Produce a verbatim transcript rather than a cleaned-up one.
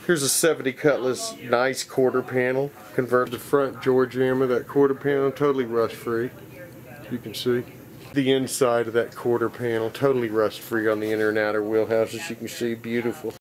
Here's a seventy Cutlass, nice quarter panel. Convert the front door jammer, that quarter panel, totally rust free. You can see the inside of that quarter panel, totally rust free on the inner and outer wheelhouses. You can see, beautiful.